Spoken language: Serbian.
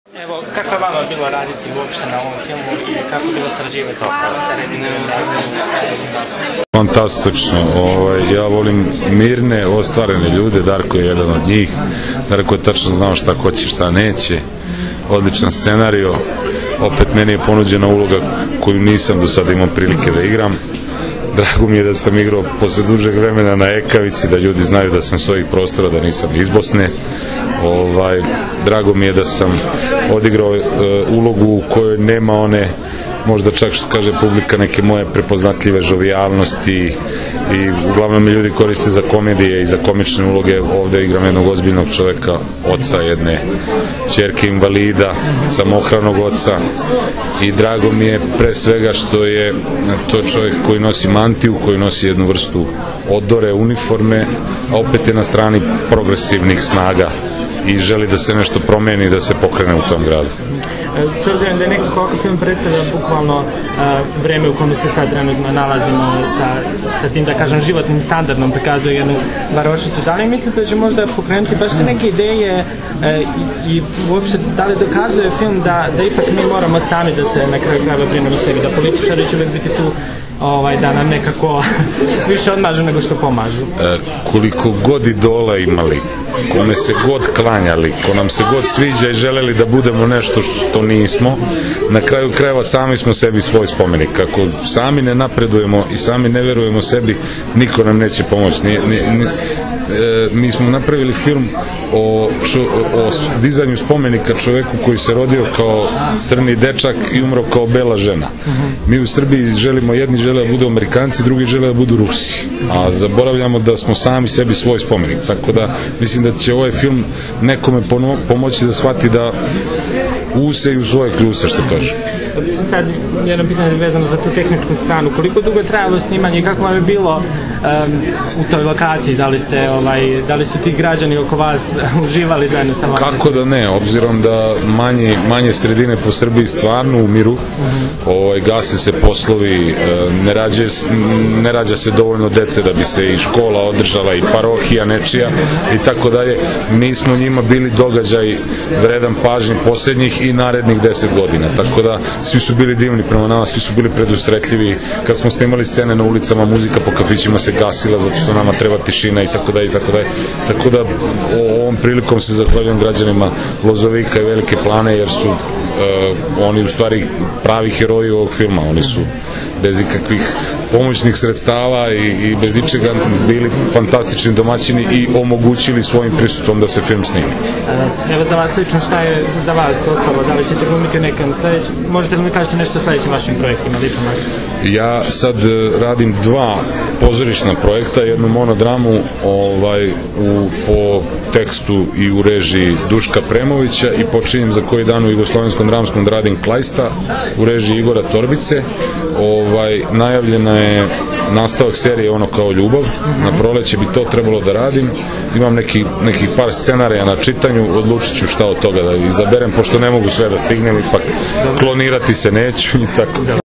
Evo, kako je vama bilo raditi uopšte na ovom filmu i kako je bilo sarađivati sa rediteljom Darkom? Fantastično, ja volim mirne, ostvarene ljude, Darko je jedan od njih, Darko je tačno znao šta hoće, šta neće, odličan scenario, opet meni je ponuđena uloga koju nisam do sada imao prilike da igram. Drago mi je da sam igrao posle dužeg vremena na Ekavici, da ljudi znaju da sam s ovih prostora, da nisam iz Bosne. Drago mi je da sam odigrao ulogu u kojoj nema one, možda čak što kaže publika, neke moje prepoznatljive žovijalnosti i uglavnom me ljudi koriste za komedije i za komične uloge. Ovde igram jednog ozbiljnog čoveka, oca jedne ćerke invalida, samohranog oca, i drago mi je pre svega što je to čovjek koji nosi mantiju, koji nosi jednu vrstu odore, uniforme, a opet je na strani progresivnih snaga i želi da se nešto promeni, da se pokrene u tom gradu. S obzirom da je nekako ovako film predstavlja bukvalno vreme u kome se sad trenutno nalazimo sa tim, da kažem, životnim standardom, prikazuje jednu varošicu, da li mislite da će možda pokrenuti baš te neke ideje i uopšte da li dokazuje film da ipak mi moramo sami da se na kraju krajeva brinemo sebi, da političari će uvek biti tu da nam nekako više odmažu nego što pomažu? Koliko god idola imali, kome se god klanjali, ko nam se god sviđa i želeli da budemo nešto što nismo, na kraju krajeva sami smo sebi svoj spomenik. Ako sami ne napredujemo i sami ne verujemo sebi, niko nam neće pomoći. Mi smo napravili film o dizanju spomenika čoveku koji se rodio kao crni dečak i umro kao bela žena. Mi u Srbiji želimo, jedni žele da budu Amerikanci, drugi žele da budu Rusi, a zaboravljamo da smo sami sebi svoj spomenik. Tako da mislim da će ovaj film nekome pomoći da shvati da useju svoje kljuse, što kaže. Sad jedno pitanje vezano za tu tehničku stranu, koliko dugo je trajalo snimanje i kako vam je bilo u toj lokaciji, da li su ti građani oko vas uživali zajedno sa vama? Kako da ne, obzirom da manje sredine po Srbiji stvarno umiru, gase se poslovi, ne rađa se dovoljno dece da bi se i škola održala i parohija nečija i tako dalje. Mi smo njima bili događaj vredan pažnje poslednjih i narednih 10 godina, tako da svi su bili divni prema nama, svi su bili predusretljivi. Kad smo snimali scene na ulicama, muzika po kafićima se gasila zato što nama treba tišina i tako dalje. Tako da ovom prilikom se zahvaljujem građanima Lozovika i Velike Plane, jer su oni u stvari pravi heroji ovog filma. Oni su bez ikakvih pomoćnih sredstava i bez ičega bili fantastični domaćini i omogućili svojim prisustvom da se film snimi. Evo za vas lično, šta je za vas ostalo? Da li ćete glumiti u nekom sledećem? Možete li mi kažete nešto o sledećim vašim projektima lično vašim? Ja sad radim 2 pozorišna projekta, jednu monodramu po tekstu i u režiji Duška Premovića i počinjem za koji dan u Jugoslovenskom dramskom da radim Klajsta u režiji Igora Torbice. Najavljena je nastavak serije Ono kao ljubav, na proleće bi to trebalo da radim. Imam nekih par scenarija na čitanju, odlučit ću šta od toga da izaberem, pošto ne mogu sve da stignem, ipak klonirati se neću i tako.